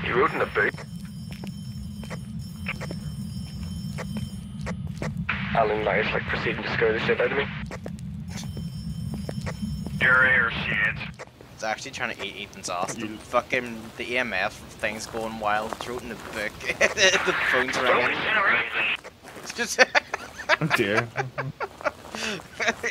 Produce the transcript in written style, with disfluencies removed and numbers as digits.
You wrote in the book. Alan lies like proceeding to scare the shit out of me. Your ear shit. It's actually trying to eat Ethan's ass. The fucking the EMF thing's going wild. It's wrote in the book. The phone's ringing. It's just. Oh dear.